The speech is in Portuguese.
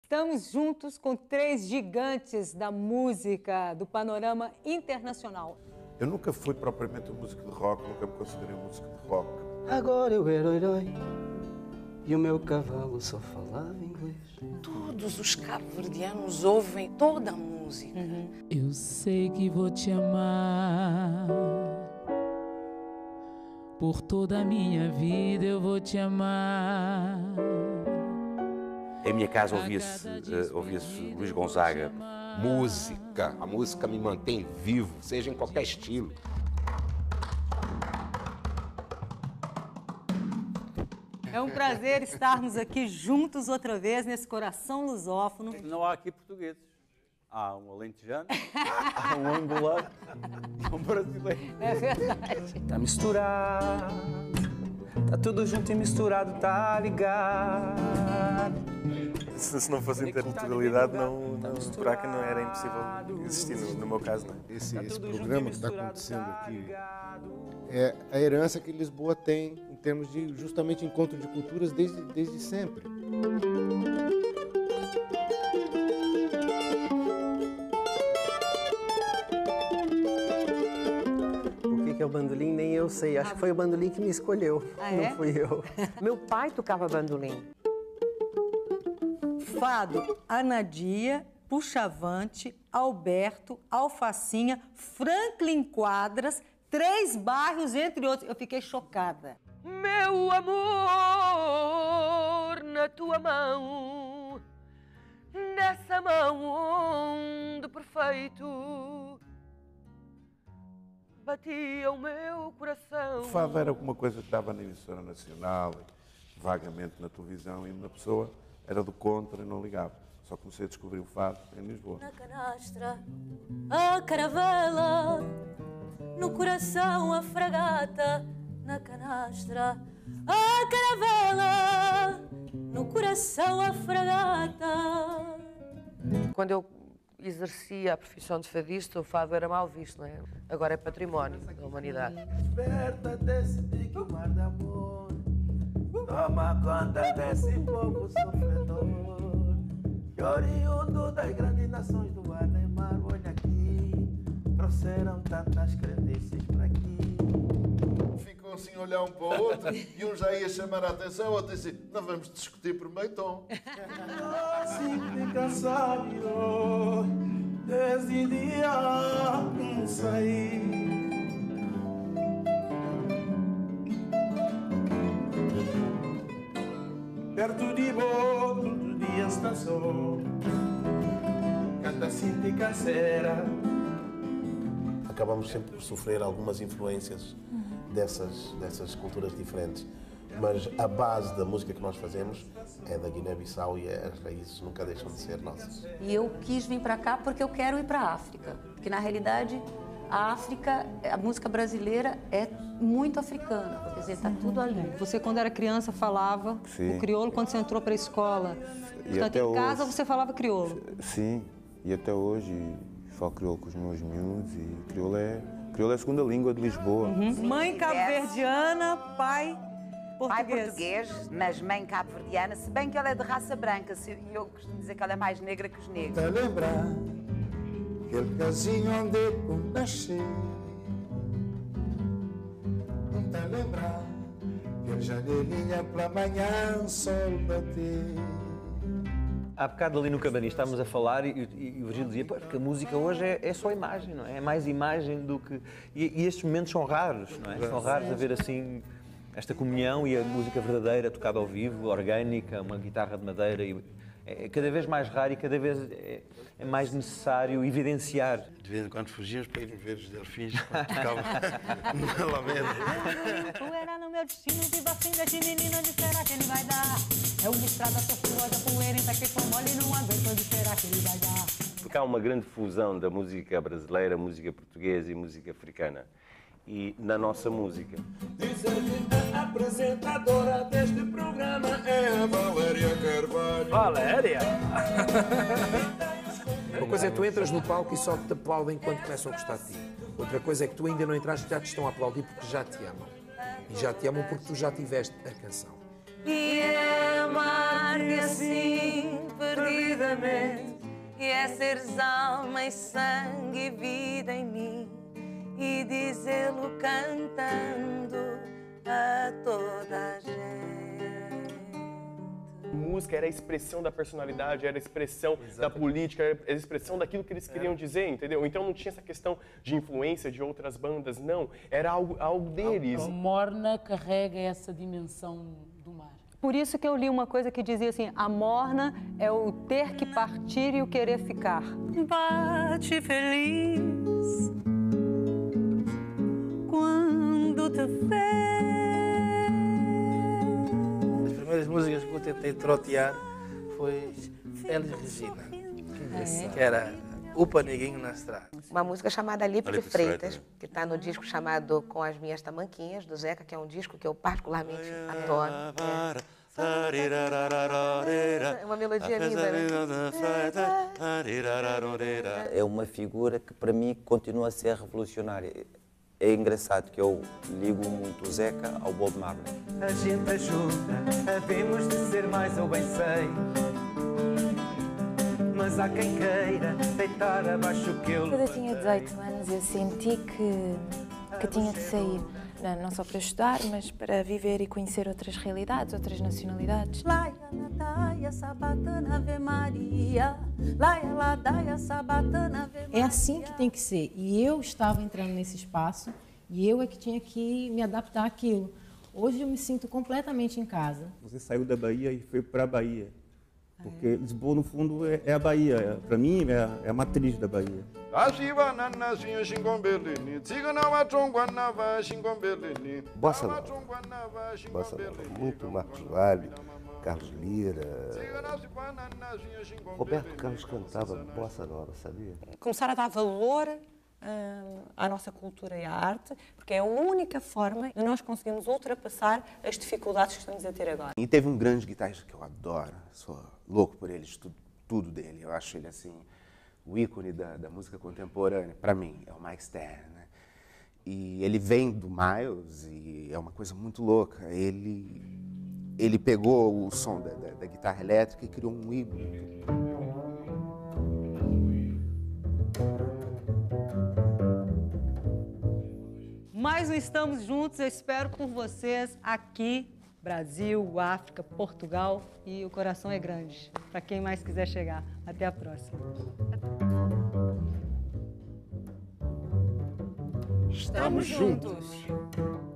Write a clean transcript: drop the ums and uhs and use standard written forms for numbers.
Estamos juntos com três gigantes da música, do panorama internacional. Eu nunca fui propriamente um músico de rock, nunca me considerei um músico de rock. Agora eu era o herói e o meu cavalo só falava inglês. Todos os cabo-verdianos ouvem toda a música. Eu sei que vou te amar. Por toda a minha vida eu vou te amar. Em minha casa ouvia-se Luís Gonzaga. Música. A música me mantém vivo, seja em qualquer estilo. É um prazer estarmos aqui juntos outra vez nesse coração lusófono. Não há aqui portugueses. Há um alentejano, há um angolano e um brasileiro. É verdade. Tá misturado, tá tudo junto e misturado, tá ligado. Se não fosse interculturalidade, para cá não era impossível existir, no meu caso, não é? Esse programa que está acontecendo aqui é a herança que Lisboa tem em termos de justamente encontro de culturas desde sempre. O que é o bandolim? Nem eu sei. Acho que foi o bandolim que me escolheu. Ah, é? Não fui eu. Meu pai tocava bandolim. Fado, Anadia, Puxavante, Alberto, Alfacinha, Franklin Quadras, 3 bairros, entre outros. Eu fiquei chocada. Meu amor, na tua mão, nessa mão onde perfeito batia o meu coração. O fado era alguma coisa que estava na emissora nacional, vagamente na televisão, e uma pessoa era do contra e não ligava. Só comecei a descobrir o fado em Lisboa. Na canastra, a caravela, no coração a fragata. Na canastra, a caravela, no coração a fragata. Quando eu exercia a profissão de fadista, o fado era mal visto, não é? Agora é património da humanidade. Desperta desse pique mar de amor, toma conta desse povo sofredor, que oriundo das grandes nações do ar e mar. Olha aqui, trouxeram tantas crendices para aqui. Ficou assim a olhar um para o outro e um já ia chamar a atenção, o outro disse: não vamos discutir por meio tom. Assim fica sábio, desde dia sair. Perto de boa, todo dia está só. Canta Cinti Cacera. Acabamos sempre por sofrer algumas influências dessas culturas diferentes. Mas a base da música que nós fazemos é da Guiné-Bissau e as raízes nunca deixam de ser nossas. E eu quis vir para cá porque eu quero ir para a África. Porque, na realidade, a África, a música brasileira é muito africana. Quer dizer, está tudo ali. Você, quando era criança, falava Sim. o crioulo quando você entrou para a escola. E Portanto, até em casa hoje, você falava crioulo. Sim, e até hoje falo crioulo com os meus miúdos e crioulo é a segunda língua de Lisboa. Mãe cabo-verdiana, pai português. Pai português, mas mãe cabo-verdiana, se bem que ela é de raça branca, e eu costumo dizer que ela é mais negra que os negros. Tá lembrar aquele casinho onde eu nasci? Não tá lembrar aquele janelinha pra manhã sol bater? Há bocado ali no camarim estávamos a falar e o Virgílio dizia que a música hoje é só imagem, não é? É mais imagem do que... E estes momentos são raros, não é? São raros haver assim esta comunhão e a música verdadeira tocada ao vivo, orgânica, uma guitarra de madeira. É cada vez mais raro e cada vez é mais necessário evidenciar. De vez em quando fugimos para irmos ver os delfins quando tocavam na Alameda. Tu era no meu destino, viva assim desse menino, onde será que ele vai dar? É uma estrada tortuosa, poeira em que foi mole, não aguento, onde será que ele vai dar? Porque há uma grande fusão da música brasileira, música portuguesa e música africana. E na nossa música. Dizer-lhe a apresentadora deste programa é a Valéria Carvalho. Valéria! Uma coisa é tu entras no palco e só te aplaudem quando começam a gostar de ti. Outra coisa é que tu ainda não entraste e já te estão a aplaudir porque já te amam. E já te amam porque tu já tiveste a canção. E amar-me assim, perdida profundamente, e é seres alma e sangue e vida em mim, e dizê-lo cantando a toda a gente. Música era a expressão da personalidade, era a expressão da política, era a expressão daquilo que eles queriam dizer, entendeu? Então não tinha essa questão de influência de outras bandas, não. Era algo deles. A morna carrega essa dimensão do mar. Por isso que eu li uma coisa que dizia assim, a morna é o ter que partir e o querer ficar. Bate feliz quando te vê. As primeiras músicas que eu tentei trotear foi Elis Regina, que era Upa Neguinho na Estrada. Uma música chamada Alipe de Freitas, que está no disco chamado Com as Minhas Tamanquinhas, do Zeca, que é um disco que eu particularmente adoro. É uma melodia linda, né? É uma figura que para mim continua a ser revolucionária. É engraçado que eu ligo muito o Zeca ao Bob Marley. A gente ajuda, havemos de ser mais, eu bem sei. Mas há quem queira deitar abaixo o que eu... Quando eu tinha 18 anos, eu senti que tinha de sair. Não só para estudar, mas para viver e conhecer outras realidades, outras nacionalidades. É assim que tem que ser. E eu estava entrando nesse espaço e eu é que tinha que me adaptar àquilo. Hoje eu me sinto completamente em casa. Você saiu da Bahia e foi para a Bahia. Porque Lisboa, no fundo, é a Bahia. Para mim, é a matriz da Bahia. Bossa Nova. Bossa Nova. Muito Marcos Vale, Carlos Lira. Roberto Carlos cantava Bossa Nova, sabia? Começar a dar valor à nossa cultura e à arte, porque é a única forma de nós conseguirmos ultrapassar as dificuldades que estamos a ter agora. E teve um grande guitarrista que eu adoro, sou louco por ele, estudo tudo dele. Eu acho ele assim o ícone da música contemporânea, para mim, é o Mike Stern, né? E ele vem do Miles e é uma coisa muito louca. Ele pegou o som da guitarra elétrica e criou um híbrido. Mais um Estamos Juntos, eu espero por vocês aqui, Brasil, África, Portugal, e o coração é grande, para quem mais quiser chegar. Até a próxima. Estamos juntos.